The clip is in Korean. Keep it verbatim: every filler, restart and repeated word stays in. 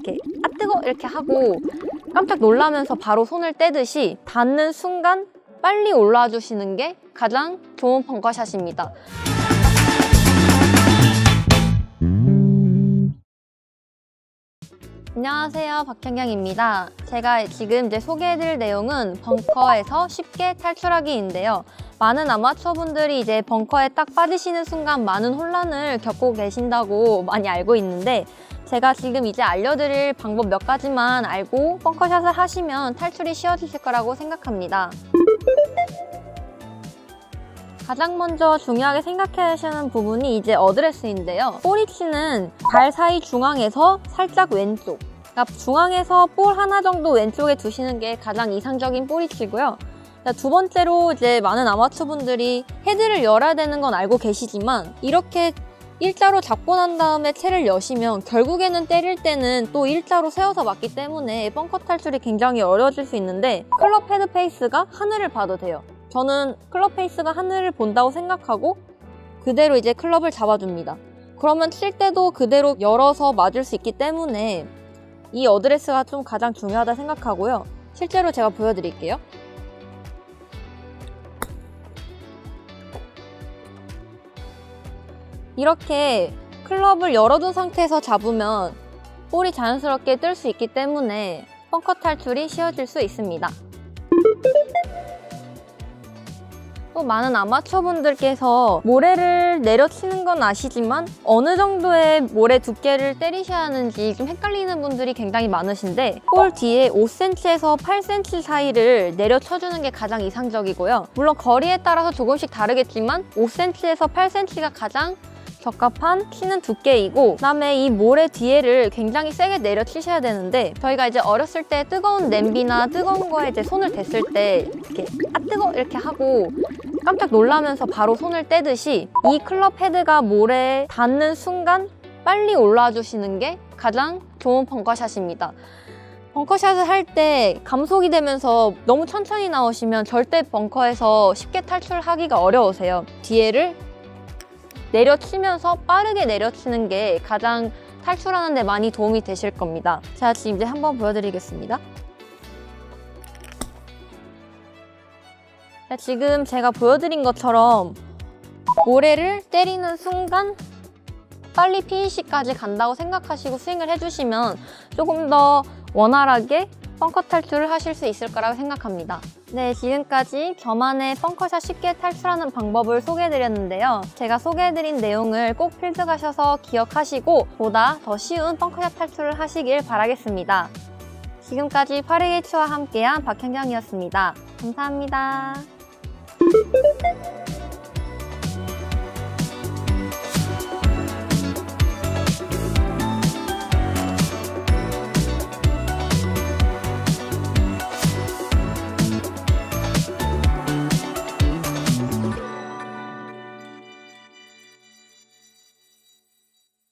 이렇게 아 뜨거! 이렇게 하고 깜짝 놀라면서 바로 손을 떼듯이 닿는 순간 빨리 올라와 주시는 게 가장 좋은 벙커샷입니다. 안녕하세요, 박현경입니다. 제가 지금 이제 소개해드릴 내용은 벙커에서 쉽게 탈출하기인데요. 많은 아마추어분들이 이제 벙커에 딱 빠지시는 순간 많은 혼란을 겪고 계신다고 많이 알고 있는데, 제가 지금 이제 알려드릴 방법 몇 가지만 알고 벙커샷을 하시면 탈출이 쉬워지실 거라고 생각합니다. 가장 먼저 중요하게 생각해야 하시는 부분이 이제 어드레스인데요. 볼 위치는 발 사이 중앙에서 살짝 왼쪽, 그러니까 중앙에서 볼 하나 정도 왼쪽에 두시는 게 가장 이상적인 볼 위치고요. 두 번째로 이제 많은 아마추어분들이 헤드를 열어야 되는 건 알고 계시지만 이렇게 일자로 잡고 난 다음에 채를 여시면 결국에는 때릴 때는 또 일자로 세워서 맞기 때문에 벙커 탈출이 굉장히 어려워질 수 있는데, 클럽 헤드 페이스가 하늘을 봐도 돼요. 저는 클럽 페이스가 하늘을 본다고 생각하고 그대로 이제 클럽을 잡아줍니다. 그러면 칠 때도 그대로 열어서 맞을 수 있기 때문에 이 어드레스가 좀 가장 중요하다 생각하고요. 실제로 제가 보여드릴게요. 이렇게 클럽을 열어둔 상태에서 잡으면 볼이 자연스럽게 뜰 수 있기 때문에 벙커 탈출이 쉬워질 수 있습니다. 또 많은 아마추어분들께서 모래를 내려치는 건 아시지만 어느 정도의 모래 두께를 때리셔야 하는지 좀 헷갈리는 분들이 굉장히 많으신데, 볼 뒤에 오 센티미터에서 팔 센티미터 사이를 내려쳐주는 게 가장 이상적이고요. 물론 거리에 따라서 조금씩 다르겠지만 오 센티미터에서 팔 센티미터가 가장 적합한 치는 두께이고, 그다음에 이 모래 뒤에를 굉장히 세게 내려치셔야 되는데, 저희가 이제 어렸을 때 뜨거운 냄비나 뜨거운 거에 이제 손을 댔을 때 이렇게 아 뜨거! 이렇게 하고 깜짝 놀라면서 바로 손을 떼듯이 이 클럽 헤드가 모래에 닿는 순간 빨리 올라와 주시는 게 가장 좋은 벙커샷입니다. 벙커샷을 할 때 감속이 되면서 너무 천천히 나오시면 절대 벙커에서 쉽게 탈출하기가 어려우세요. 뒤에를 내려치면서 빠르게 내려치는 게 가장 탈출하는 데 많이 도움이 되실 겁니다. 자, 지금 이제 한번 보여드리겠습니다. 자, 지금 제가 보여드린 것처럼 모래를 때리는 순간 빨리 피니시까지 간다고 생각하시고 스윙을 해주시면 조금 더 원활하게 벙커 탈출을 하실 수 있을 거라고 생각합니다. 네, 지금까지 저만의 벙커샷 쉽게 탈출하는 방법을 소개해드렸는데요. 제가 소개해드린 내용을 꼭 필드 가셔서 기억하시고 보다 더 쉬운 벙커샷 탈출을 하시길 바라겠습니다. 지금까지 파리게이츠와 함께한 박현경이었습니다. 감사합니다.